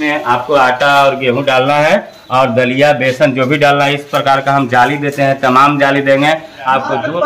में आपको आटा और गेहूं डालना है और दलिया बेसन जो भी डालना है, इस प्रकार का हम जाली देते हैं। तमाम जाली देंगे आपको जो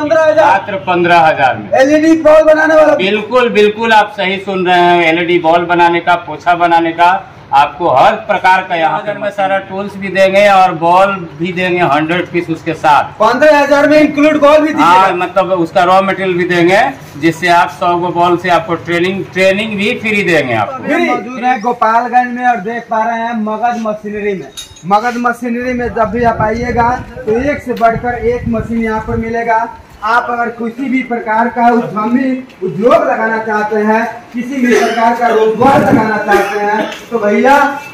15,000 में। एलईडी बॉल बनाने वाला, बिल्कुल बिल्कुल आप सही सुन रहे हैं। एलईडी बॉल बनाने का, पोछा बनाने का, आपको हर प्रकार का यहाँ पर में सारा टूल्स भी देंगे और बॉल भी देंगे 100 पीस उसके साथ। 15,000 में इंक्लूड बॉल भी दीजिएगा। हाँ, मतलब उसका रॉ मटेरियल भी देंगे, जिससे आप 100 गो बॉल से आपको ट्रेनिंग भी फ्री देंगे आपको। मौजूद है गोपालगंज में और देख पा रहे हैं मगध मशीनरी में। मगध मशीनरी में जब भी आप आइएगा तो एक से बढ़कर एक मशीन यहाँ पर मिलेगा। आप अगर किसी भी प्रकार का उद्योग लगाना चाहते हैं, किसी भी प्रकार का रोजगार लगाना चाहते हैं, तो भैया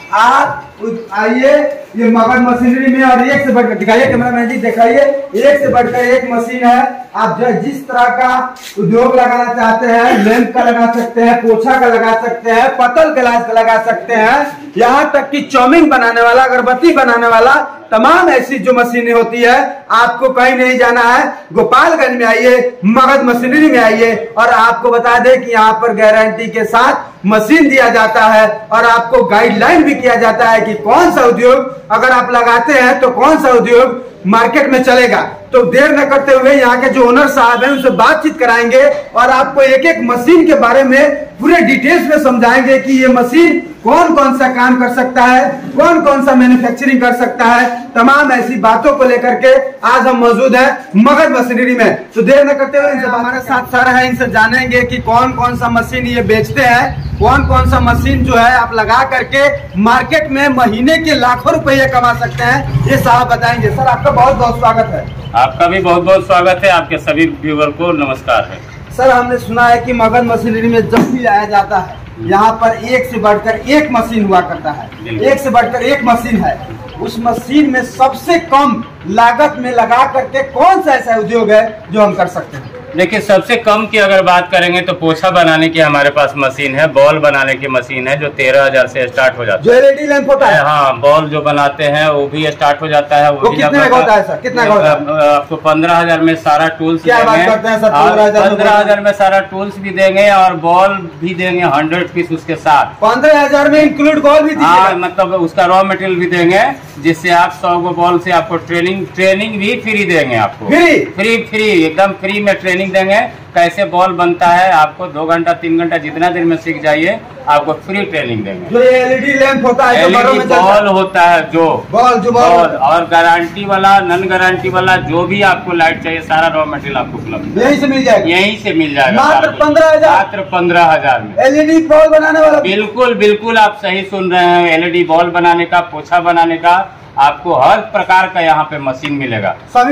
आप आइए ये मगध मशीनरी में और एक से बढ़कर दिखाइए, कैमरामैन जी दिखाइए, एक से बढ़कर एक मशीन है। आप जो जिस तरह का उद्योग लगाना चाहते हैं, लैंप का लगा सकते हैं, पोछा का लगा सकते हैं, पतल गिलास का लगा सकते हैं, यहाँ तक कि चाउमीन बनाने वाला, अगरबत्ती बनाने वाला, तमाम ऐसी जो मशीनें होती है। आपको कहीं नहीं जाना है, गोपालगंज में आइए, मगध मशीनरी में आइए और आपको बता दें कि यहाँ पर गारंटी के साथ मशीन दिया जाता है और आपको गाइडलाइन भी किया जाता है कि कौन सा उद्योग अगर आप लगाते हैं तो कौन सा उद्योग मार्केट में चलेगा। तो देर न करते हुए यहाँ के जो ओनर साहब हैं उनसे बातचीत कराएंगे और आपको एक एक मशीन के बारे में पूरे डिटेल्स में समझाएंगे कि ये मशीन कौन कौन सा काम कर सकता है, कौन कौन सा मैन्युफैक्चरिंग कर सकता है। तमाम ऐसी बातों को लेकर के आज हम मौजूद हैं मगध मशीनरी में। तो देर न करते हुए इनसे हमारे साथ सर है, इनसे जानेंगे कि कौन कौन सा मशीन ये बेचते हैं, कौन कौन सा मशीन जो है आप लगा करके मार्केट में महीने के लाखों रुपये कमा सकते हैं, ये साहब बताएंगे। सर आपका बहुत बहुत स्वागत है। आपका भी बहुत बहुत स्वागत है। आपके सभी व्यूअर को नमस्कार है। सर हमने सुना है कि मगध मशीनरी में जब भी आया जाता है यहाँ पर एक से बढ़कर एक मशीन हुआ करता है, एक से बढ़कर एक मशीन है। उस मशीन में सबसे कम लागत में लगा करके कौन सा ऐसा उद्योग है जो हम कर सकते हैं? देखिए, सबसे कम की अगर बात करेंगे तो पोछा बनाने की हमारे पास मशीन है, बॉल बनाने की मशीन है जो 13,000 से स्टार्ट हो जाता है। जो एलईडी लैंप होता है, हाँ, बॉल जो बनाते हैं वो भी स्टार्ट हो जाता है। वो भी कितने का होता है सर? कितना का होता है? आपको 15,000 में सारा टूल्स क्या बात करते हैं सर? 15,000 में सारा टूल्स भी देंगे और बॉल भी देंगे 100 पीस उसके साथ। 15,000 में इंक्लूड बॉल भी दीजिएगा। हाँ, मतलब उसका रॉ मटेरियल भी देंगे, जिससे आप 100 गो बॉल से आपको ट्रेनिंग भी फ्री देंगे आपको। फ्री एकदम फ्री में ट्रेनिंग देंगे। कैसे बॉल बनता है आपको 2 घंटा 3 घंटा जितना देर में सीख जाइए, आपको फ्री ट्रेनिंग देंगे। जो एलईडी लैंप होता है, एलईडी बॉल होता है, जो बॉल और गारंटी वाला, नॉन गारंटी वाला, जो भी आपको लाइट चाहिए सारा रॉ मटेरियल आपको उपलब्ध यहीं से मिल जाएगा। यहीं से मिल जाएगा मात्र 15,000। मात्र 15,000 में एलईडी बॉल बनाने वाला, बिल्कुल बिल्कुल आप सही सुन रहे हैं। एलईडी बॉल बनाने का, पोछा बनाने का, आपको हर प्रकार का यहाँ पे मशीन मिलेगा। सभी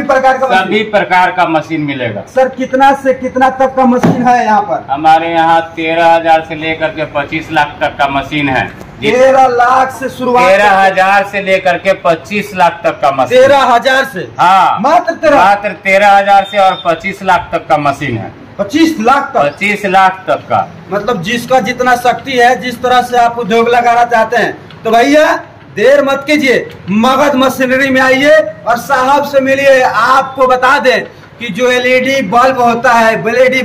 प्रकार का मशीन मिलेगा। सर कितना से कितना तक का मशीन है यहाँ पर? हमारे यहाँ 13,000 से लेकर के 25 लाख तक का मशीन है। 13 लाख से शुरुआत, 13,000 से लेकर के 25 लाख तक का मशीन। 13,000 से? हाँ, मात्र 13,000 से और 25 लाख तक का मशीन है। 25 लाख तक? 25 लाख तक का, मतलब जिसका जितना शक्ति है, जिस तरह से आप उद्योग लगाना चाहते हैं। तो भैया देर मत कीजिए, मगध मशीनरी में आइए और साहब से मिलिए। आपको बता दें कि जो एलईडी बल्ब होता है,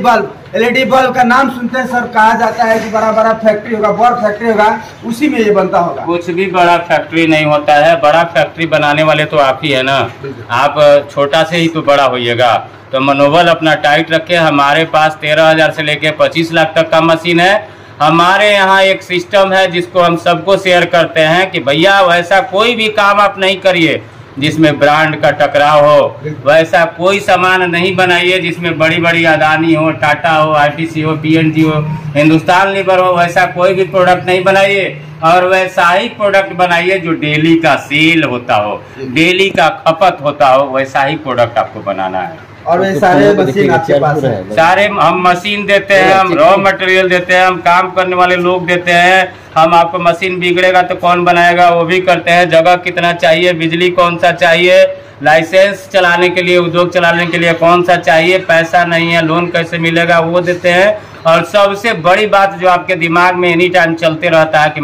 एलईडी बल्ब का नाम सुनते हैं सर, कहा जाता है कि बड़ा बड़ा फैक्ट्री होगा, बड़ फैक्ट्री होगा, उसी में ये बनता होगा। कुछ भी बड़ा फैक्ट्री नहीं होता है। बड़ा फैक्ट्री बनाने वाले तो आप ही है ना। आप छोटा से ही तो बड़ा होइएगा। तो मनोबल अपना टाइट रखे। हमारे पास 13,000 से लेके 25 लाख तक का मशीन है। हमारे यहाँ एक सिस्टम है जिसको हम सबको शेयर करते हैं कि भैया वैसा कोई भी काम आप नहीं करिए जिसमें ब्रांड का टकराव हो, वैसा कोई सामान नहीं बनाइए जिसमें बड़ी बड़ी अदानी हो, टाटा हो, आईटीसी हो, पीएनजी हो, हिंदुस्तान लीवर हो, वैसा कोई भी प्रोडक्ट नहीं बनाइए। और वैसा ही प्रोडक्ट बनाइए जो डेली का सेल होता हो, डेली का खपत होता हो, वैसा ही प्रोडक्ट आपको बनाना है। और वे सारे मशीन आपके पास है? सारे हम मशीन देते हैं, हम रॉ मटेरियल देते हैं, हम काम करने वाले लोग देते हैं। हम आपको मशीन बिगड़ेगा तो कौन बनाएगा वो भी करते हैं। जगह कितना चाहिए, बिजली कौन सा चाहिए, लाइसेंस चलाने के लिए, उद्योग चलाने के लिए कौन सा चाहिए, पैसा नहीं है, लोन कैसे मिलेगा, वो देते हैं। और सबसे बड़ी बात जो आपके दिमाग में एनी टाइम चलते रहता है कि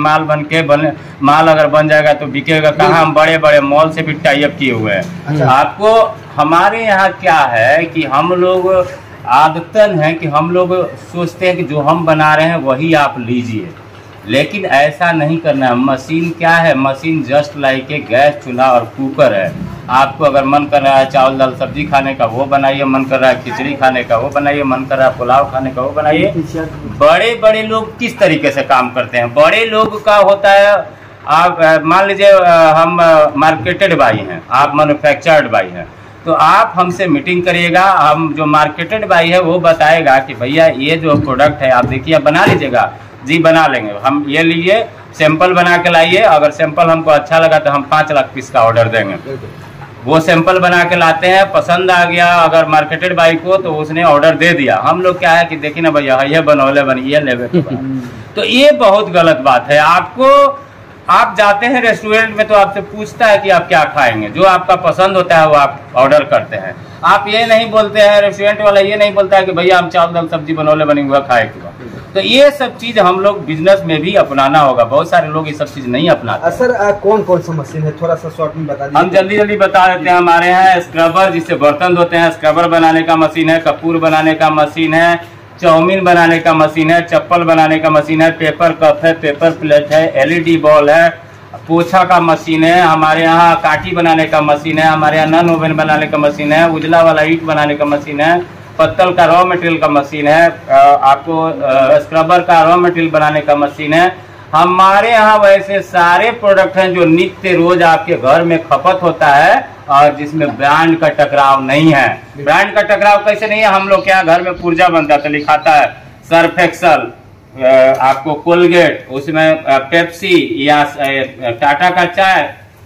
माल अगर बन जाएगा तो बिकेगा कहाँ। हम बड़े बड़े मॉल से भी टाई अप किए हुए हैं। आपको हमारे यहाँ क्या है कि हम लोग आदतन है कि हम लोग सोचते हैं कि जो हम बना रहे हैं वही आप लीजिए। लेकिन ऐसा नहीं करना है। मशीन क्या है, machine just like a gas चूल्हा और कुकर है। आपको अगर मन कर रहा है चावल दाल सब्जी खाने का वो बनाइए, मन कर रहा है खिचड़ी खाने का वो बनाइए, मन कर रहा है पुलाव खाने का वो बनाइए। बड़े बड़े लोग किस तरीके से काम करते हैं, बड़े लोग का होता है, आप मान लीजिए हम मार्केटेड बाई हैं, आप मैन्युफैक्चर्ड बाई हैं, तो आप हमसे मीटिंग करिएगा। हम जो मार्केटेड बाई है वो बताएगा कि भैया ये जो प्रोडक्ट है आप देखिए बना लीजिएगा, जी बना लेंगे, हम ये लीजिए सैंपल बना के लाइए, अगर सैंपल हमको अच्छा लगा तो हम 5 लाख पीस का ऑर्डर देंगे। वो सैंपल बना के लाते हैं, पसंद आ गया अगर मार्केटेड बाई को तो उसने ऑर्डर दे दिया। हम लोग क्या है कि देखिए ना भैया ये बनौले बनिए लेवे तो ये बहुत गलत बात है। आपको आप जाते हैं रेस्टोरेंट में तो आपसे पूछता है कि आप क्या खाएंगे, जो आपका पसंद होता है वो आप ऑर्डर करते हैं। आप ये नहीं बोलते हैं, रेस्टोरेंट वाला ये नहीं बोलता है कि भैया हम चावल दाल सब्जी बनौले बनी हुआ खाए के। तो ये सब चीज हम लोग बिजनेस में भी अपनाना होगा। बहुत सारे लोग ये सब चीज नहीं अपनाते। सर कौन कौन सा मशीन है, थोड़ा सा शॉर्ट में बता दीजिए। हम जल्दी जल्दी बता देते हैं। हमारे यहाँ स्क्रबर जिससे बर्तन धोते हैं, स्क्रबर बनाने का मशीन है, कपूर बनाने का मशीन है, चाउमीन बनाने का मशीन है, चप्पल बनाने का मशीन है, पेपर कप है, पेपर प्लेट है, LED बॉल है, पोछा का मशीन है, हमारे यहाँ काठी बनाने का मशीन है, हमारे यहाँ नन ओवन बनाने का मशीन है, उजला वाला ईंट बनाने का मशीन है, पत्तल का रॉ मटेरियल का मशीन है, आपको स्क्रबर का रॉ मटेरियल बनाने का मशीन है। हमारे यहाँ वैसे सारे प्रोडक्ट हैं जो नित्य रोज आपके घर में खपत होता है और जिसमें ब्रांड का टकराव नहीं है। ब्रांड का टकराव कैसे नहीं है, हम लोग क्या घर में पुर्जा बनता तो लिखाता है सर्फ एक्सल, आपको कोलगेट, उसमें पेप्सी या टाटा का चाय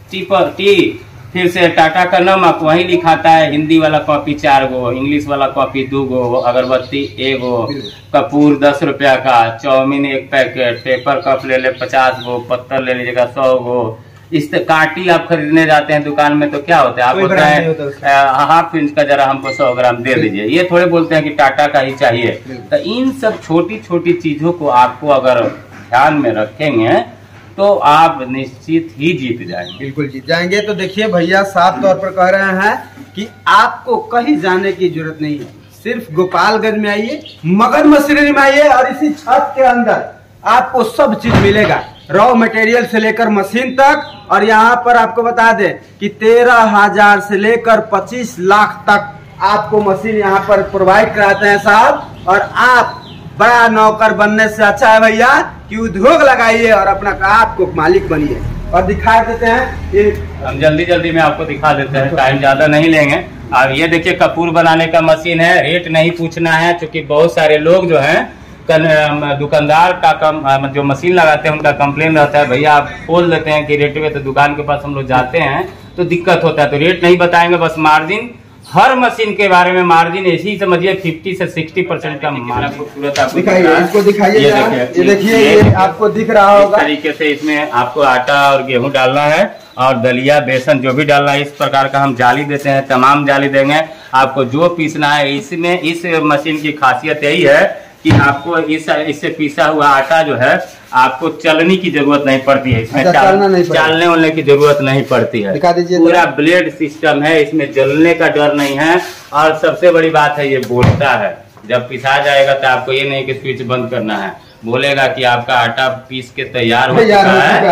टी, फिर से टाटा का नमक वही लिखाता है। हिंदी वाला कॉपी 4 गो, इंग्लिश वाला कॉपी 2 गो, अगरबत्ती 1 गो, कपूर 10 रुपया का, चाउमीन 1 पैकेट, पेपर कप ले ले 50 गो, पत्थर ले लीजिएगा 100 गो। इस काटी आप खरीदने जाते हैं दुकान में तो क्या होता है, आप बोलते हैं हाफ इंच का जरा हमको 100 ग्राम दे दीजिए। ये थोड़े बोलते हैं कि टाटा का ही चाहिए। तो इन सब छोटी छोटी चीजों को आपको अगर ध्यान में रखेंगे तो आप निश्चित ही जीत जाएंगे। बिल्कुल जीत जाएंगे। तो देखिए भैया साफ तौर पर कह रहे हैं कि आपको कहीं जाने की जरूरत नहीं है, सिर्फ गोपालगंज में आइए, मगध मशीनरी में आइए और इसी छत के अंदर आपको सब चीज मिलेगा, रॉ मटेरियल से लेकर मशीन तक। और यहाँ पर आपको बता दें कि 13,000 से लेकर 25 लाख तक आपको मशीन यहाँ पर प्रोवाइड कराते हैं साहब। और आप बड़ा नौकर बनने से अच्छा है भैया कि उद्योग लगाइए और अपना आपको मालिक बनिए। और दिखा देते हैं ये, हम जल्दी जल्दी में आपको दिखा देते हैं, टाइम ज्यादा नहीं लेंगे। अब ये देखिए कपूर बनाने का मशीन है, रेट नहीं पूछना है क्योंकि बहुत सारे लोग जो हैं दुकानदार का जो मशीन लगाते हैं उनका कंप्लेन रहता है, भैया आप बोल देते हैं कि रेट में, तो दुकान के पास हम लोग जाते हैं तो दिक्कत होता है, तो रेट नहीं बताएंगे, बस मार्जिन, हर मशीन के बारे में मार्जिन ऐसी समझिए 50 से 60% का मार्जिन। खूबसूरत आपको इसको दिखाइए, ये देखिए, ये आपको दिख रहा होगा। इस तरीके से इसमें आपको आटा और गेहूं डालना है और दलिया बेसन जो भी डालना है, इस प्रकार का हम जाली देते हैं, तमाम जाली देंगे आपको जो पीसना है। इसमें इस मशीन की खासियत यही है कि आपको इससे पीसा हुआ आटा जो है आपको चलने की जरूरत नहीं पड़ती है, इसमें चालने वालने की जरूरत नहीं पड़ती है, पूरा ब्लेड सिस्टम है, इसमें जलने का डर नहीं है। और सबसे बड़ी बात है ये बोलता है, जब पिसा जाएगा तो आपको ये नहीं कि स्विच बंद करना है, बोलेगा कि आपका आटा पीस के तैयार हो चुका है,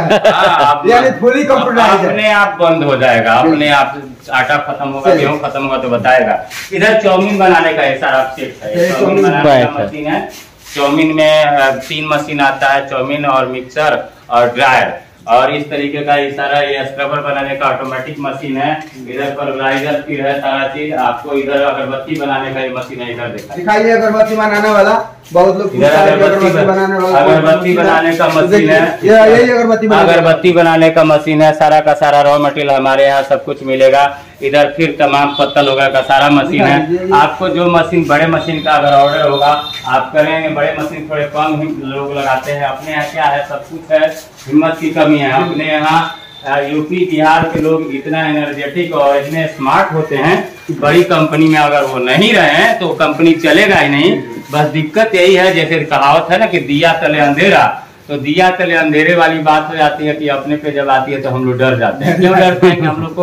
अपने आप बंद हो जाएगा, अपने आप आटा खत्म होगा, गेहूं खत्म होगा तो बताएगा। इधर चाउमीन बनाने का ये सारा सेट है, चाउमीन बनाने का मशीन है। चाउमीन में 3 मशीन आता है, चाउमीन और मिक्सर और ड्रायर, और इस तरीके का ये सारा ये स्क्रबर बनाने का ऑटोमेटिक मशीन है। इधर फर्टिलाइजर फिर है सारा चीज। आपको इधर अगरबत्ती बनाने का ये मशीन है, इधर दिखाइए अगरबत्ती बनाने वाला, बहुत लोग अगरबत्ती बनाने का मशीन है, यही अगरबत्ती बनाने का मशीन है। सारा का सारा रॉ मटेरियल हमारे यहाँ सब कुछ मिलेगा। इधर फिर तमाम पत्तल वगैरह का सारा मशीन है। आपको जो मशीन बड़े मशीन का अगर ऑर्डर होगा आप करेंगे, बड़े मशीन थोड़े कम लोग लगाते हैं, अपने यहाँ क्या है सब कुछ है, हिम्मत की कमी है। अपने यहाँ यूपी बिहार के लोग इतना एनर्जेटिक और इतने स्मार्ट होते हैं कि बड़ी कंपनी में अगर वो नहीं रहे तो कंपनी चलेगा ही नहीं। बस दिक्कत यही है, जैसे कहावत है ना कि दिया तले अंधेरा, तो दिया तले अंधेरे वाली बात हो जाती है कि अपने पे जब आती है तो हम लोग डर जाते हैं। क्यों डरते हैं कि हम लोग को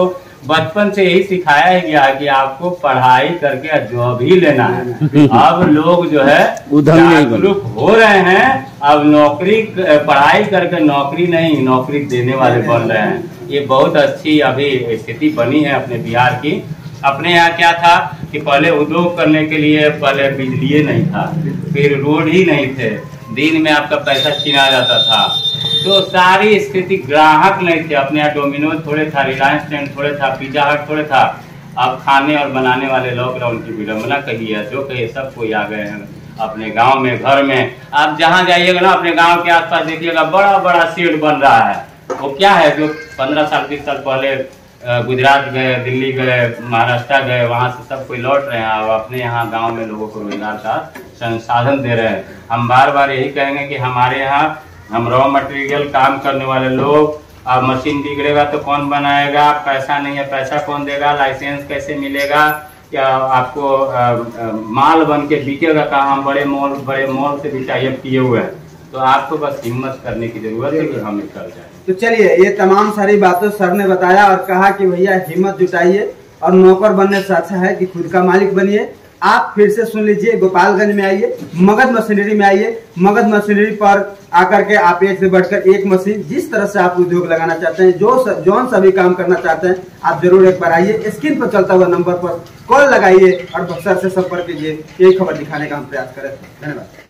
बचपन से यही सिखाया गया है कि आपको पढ़ाई करके जॉब ही लेना है। अब लोग जो है जागरूक हो रहे हैं, अब नौकरी पढ़ाई करके नौकरी नहीं, नौकरी देने वाले बन रहे हैं। ये बहुत अच्छी अभी स्थिति बनी है अपने बिहार की। अपने यहाँ क्या था कि पहले उद्योग करने के लिए पहले बिजली नहीं था, फिर रोड ही नहीं थे, दिन में आपका पैसा छीना जाता था, तो सारी स्थिति ग्राहक नहीं थे। अपने यहाँ डोमिनोज थोड़े था, रिलायंस ट्रेंड थोड़े था, पिज्जा हट थोड़े था। अब खाने और बनाने वाले लॉकडाउन की विडम्बना कहिए, जो कहिए सब कोई आ गए हैं अपने गांव में, घर में। आप जहां जाइएगा ना अपने गांव के आसपास देखिएगा बड़ा बड़ा शेड बन रहा है। वो क्या है, जो 15 साल 20 साल पहले गुजरात गए, दिल्ली गए, महाराष्ट्र गए, वहां से सब कोई लौट रहे हैं और अपने यहाँ गांव में लोगों को रोजगार का संसाधन दे रहे हैं। हम बार बार यही कहेंगे कि हमारे यहाँ हम रॉ मटेरियल काम करने वाले लोग, अब मशीन बिगड़ेगा तो कौन बनाएगा, पैसा नहीं है पैसा कौन देगा, लाइसेंस कैसे मिलेगा, क्या आपको माल बन के बिकेगा कहाँ। हम बड़े मॉल से भी टाइप किए हुए हैं, तो आपको बस हिम्मत करने की जरूरत है कि हम कर जाए। तो चलिए, ये तमाम सारी बातें सर ने बताया और कहा कि भैया हिम्मत जुटाइए और नौकर बनने से अच्छा है कि खुद का मालिक बनिए। आप फिर से सुन लीजिए, गोपालगंज में आइए, मगध मशीनरी में आइए। मगध मशीनरी पर आकर के आप एक से बढ़कर एक मशीन, जिस तरह से आप उद्योग लगाना चाहते हैं, जौन सा भी काम करना चाहते हैं, आप जरूर एक बार आइए। स्क्रीन पर चलता हुआ नंबर पर कॉल लगाइए और सर से संपर्क कीजिए। यही खबर दिखाने का हम प्रयास करें। धन्यवाद।